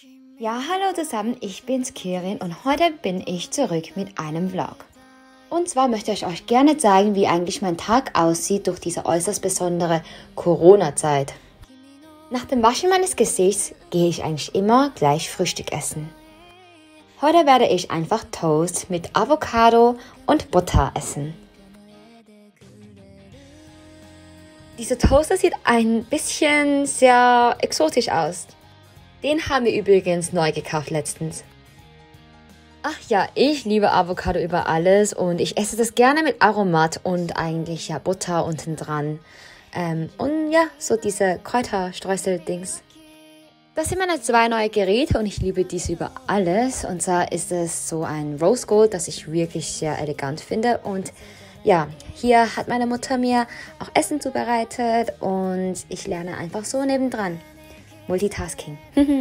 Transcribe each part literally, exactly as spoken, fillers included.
Ja, hallo zusammen, ich bin's Kirin und heute bin ich zurück mit einem Vlog. Und zwar möchte ich euch gerne zeigen, wie eigentlich mein Tag aussieht durch diese äußerst besondere Corona-Zeit. Nach dem Waschen meines Gesichts gehe ich eigentlich immer gleich Frühstück essen. Heute werde ich einfach Toast mit Avocado und Butter essen. Dieser Toaster sieht ein bisschen sehr exotisch aus. Den haben wir übrigens neu gekauft letztens. Ach ja, ich liebe Avocado über alles und ich esse das gerne mit Aromat und eigentlich ja Butter unten dran. Ähm, und ja, so diese Kräuterstreusel-Dings. Das sind meine zwei neue Geräte und ich liebe diese über alles. Und zwar ist es so ein Rose Gold, das ich wirklich sehr elegant finde. Und ja, hier hat meine Mutter mir auch Essen zubereitet und ich lerne einfach so nebendran. Multitasking.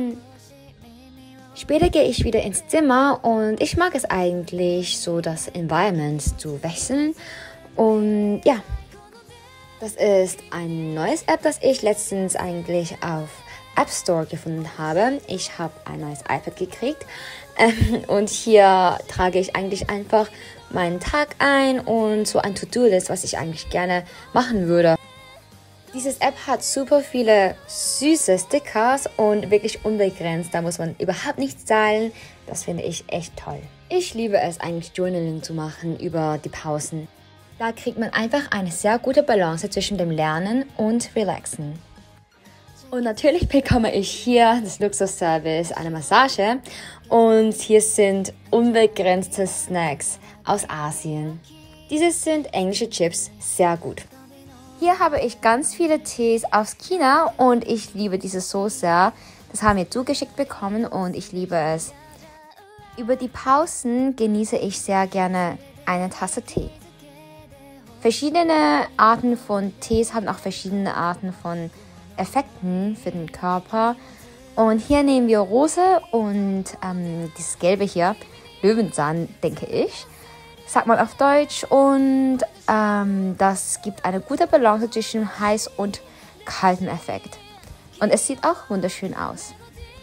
Später gehe ich wieder ins Zimmer und ich mag es eigentlich, so das Environment zu wechseln. Und ja, das ist ein neues App, das ich letztens eigentlich auf App Store gefunden habe. Ich habe ein neues iPad gekriegt ähm, und hier trage ich eigentlich einfach meinen Tag ein und so ein To-Do-List, was ich eigentlich gerne machen würde. Dieses App hat super viele süße Stickers und wirklich unbegrenzt. Da muss man überhaupt nichts zahlen. Das finde ich echt toll. Ich liebe es eigentlich, Journaling zu machen über die Pausen. Da kriegt man einfach eine sehr gute Balance zwischen dem Lernen und Relaxen. Und natürlich bekomme ich hier das Luxusservice, eine Massage. Und hier sind unbegrenzte Snacks aus Asien. Diese sind englische Chips, sehr gut. Hier habe ich ganz viele Tees aus China und ich liebe diese Sauce sehr. Das haben wir zugeschickt bekommen und ich liebe es. Über die Pausen genieße ich sehr gerne eine Tasse Tee. Verschiedene Arten von Tees haben auch verschiedene Arten von Effekten für den Körper. Und hier nehmen wir Rose und ähm, dieses Gelbe hier, Löwenzahn, denke ich. Sagt man auf Deutsch und ähm, das gibt eine gute Balance zwischen heiß und kaltem Effekt. Und es sieht auch wunderschön aus.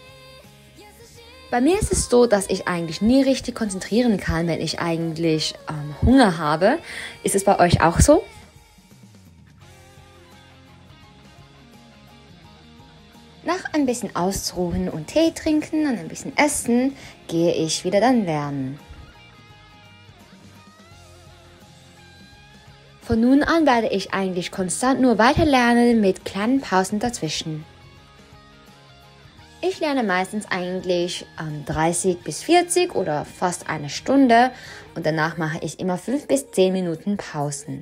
Bei mir ist es so, dass ich eigentlich nie richtig konzentrieren kann, wenn ich eigentlich ähm, Hunger habe. Ist es bei euch auch so? Nach ein bisschen Ausruhen und Tee trinken und ein bisschen Essen, gehe ich wieder dann lernen. Von nun an werde ich eigentlich konstant nur weiter lernen mit kleinen Pausen dazwischen. Ich lerne meistens eigentlich ähm, dreißig bis vierzig oder fast eine Stunde und danach mache ich immer fünf bis zehn Minuten Pausen.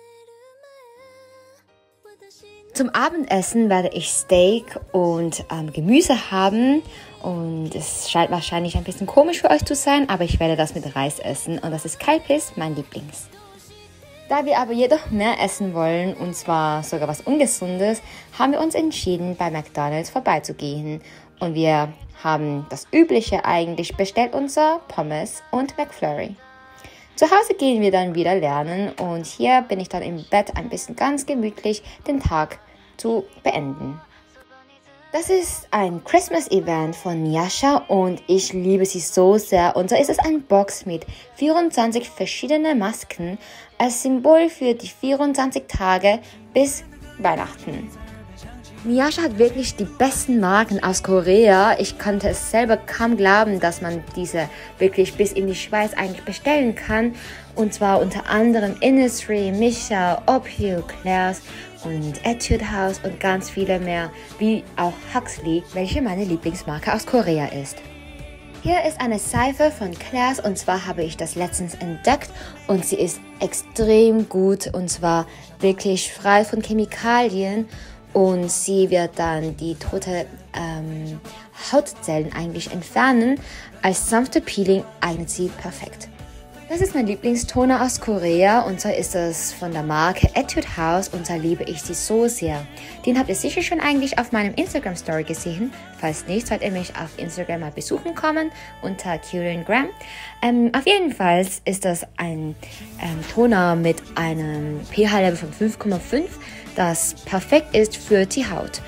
Zum Abendessen werde ich Steak und ähm, Gemüse haben und es scheint wahrscheinlich ein bisschen komisch für euch zu sein, aber ich werde das mit Reis essen und das ist Kalbis, mein Lieblings. Da wir aber jedoch mehr essen wollen, und zwar sogar was Ungesundes, haben wir uns entschieden, bei McDonald's vorbeizugehen. Und wir haben das Übliche eigentlich bestellt, unser Pommes und McFlurry. Zu Hause gehen wir dann wieder lernen und hier bin ich dann im Bett ein bisschen ganz gemütlich den Tag zu beenden. Das ist ein Christmas-Event von Nyasha und ich liebe sie so sehr. Und so ist es eine Box mit vierundzwanzig verschiedenen Masken als Symbol für die vierundzwanzig Tage bis Weihnachten. Nyasha hat wirklich die besten Marken aus Korea. Ich konnte es selber kaum glauben, dass man diese wirklich bis in die Schweiz eigentlich bestellen kann. Und zwar unter anderem Innisfree, Micha, Opio, Claire's und Etude House und ganz viele mehr, wie auch Huxley, welche meine Lieblingsmarke aus Korea ist. Hier ist eine Seife von Claire's und zwar habe ich das letztens entdeckt und sie ist extrem gut und zwar wirklich frei von Chemikalien und sie wird dann die tote ähm, Hautzellen eigentlich entfernen. Als sanfte Peeling eignet sie perfekt. Das ist mein Lieblingstoner aus Korea und zwar ist das von der Marke Etude House und zwar liebe ich sie so sehr. Den habt ihr sicher schon eigentlich auf meinem Instagram Story gesehen. Falls nicht, sollt ihr mich auf Instagram mal besuchen kommen unter Kirin Graham. Ähm, auf jeden Fall ist das ein ähm, Toner mit einem pH-Level von fünf Komma fünf, das perfekt ist für die Haut.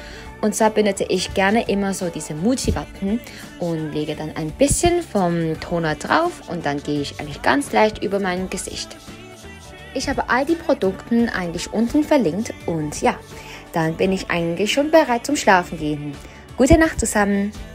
Und zwar benutze ich gerne immer so diese Multiwatten und lege dann ein bisschen vom Toner drauf und dann gehe ich eigentlich ganz leicht über mein Gesicht. Ich habe all die Produkte eigentlich unten verlinkt und ja, dann bin ich eigentlich schon bereit zum Schlafen gehen. Gute Nacht zusammen!